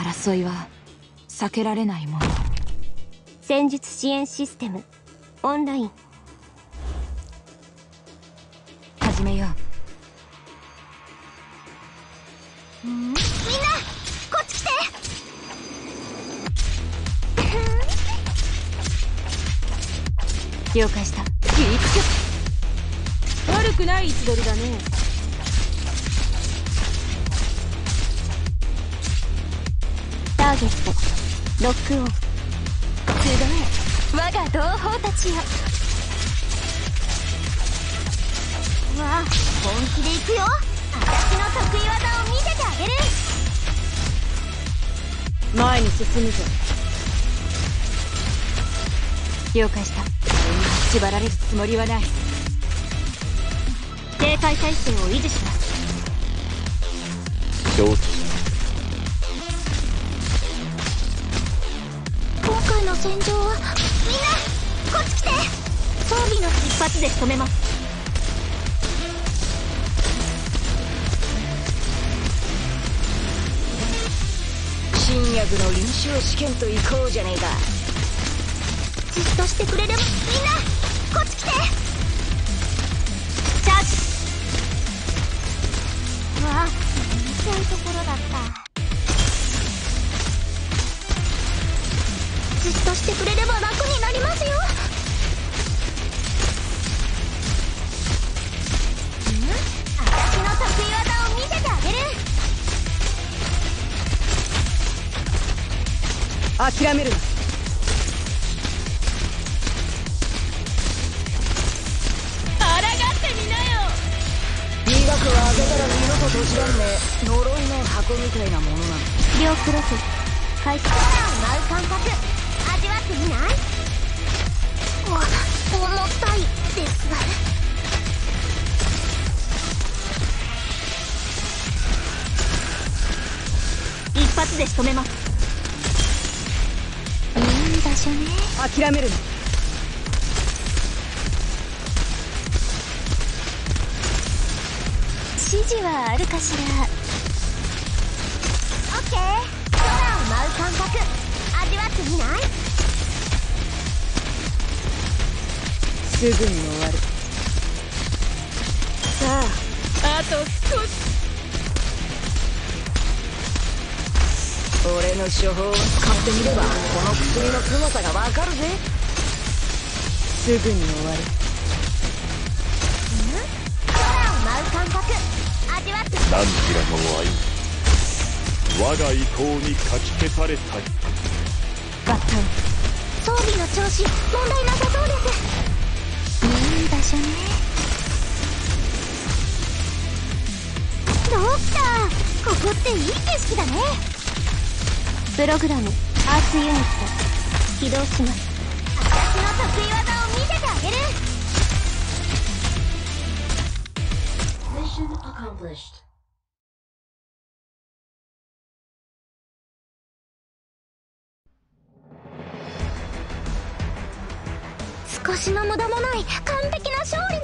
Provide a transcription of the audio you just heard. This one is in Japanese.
争いは避けられないもの。 戦術支援システムオンライン。 始めよう。 みんなこっち来て。 了解した。 悪くない位置取りだね。 ターゲットロックオン。すごい我が同胞たちよ。わあ本気で行くよ。私の得意技を見せてあげる。 前に進むぞ。 了解した。縛られるつもりはない。 警戒態勢を維持します。 承知。 今回の戦場はみんなこっち来て。装備の一発で仕留めます。 新薬の臨床試験と行こうじゃねえか。 じっとしてくれれば。みんなこっち来て。チャージ。うわあ見たいところだった。じっとしてくれれば楽になりますよ。私の得意技を見せてあげる。 諦めるな。抗ってみなよ。医学は開けたら二度と閉じらんねえ呪いの箱みたいなものなの。 両プロセス開始。空を舞う感覚味わってみない？重たいですが。一発で仕留めます。いい場所ね。 諦めるな。 指示はあるかしら。オッケー。空を舞う感覚味わってみない？ すぐに終わる。さああと少し。俺の処方を使ってみればこの薬の凄さがわかるぜ。すぐに終わる。 空を舞う感覚味わって。 何時らの愛、我が意向にかき消されたい。 合体。 装備の調子問題なさそうです。いい場所ね。ドクターここっていい景色だね。プログラムアースユニット起動します。私の得意技を見せてあげる。 Mission accomplished. 少しの無駄もない完璧な勝利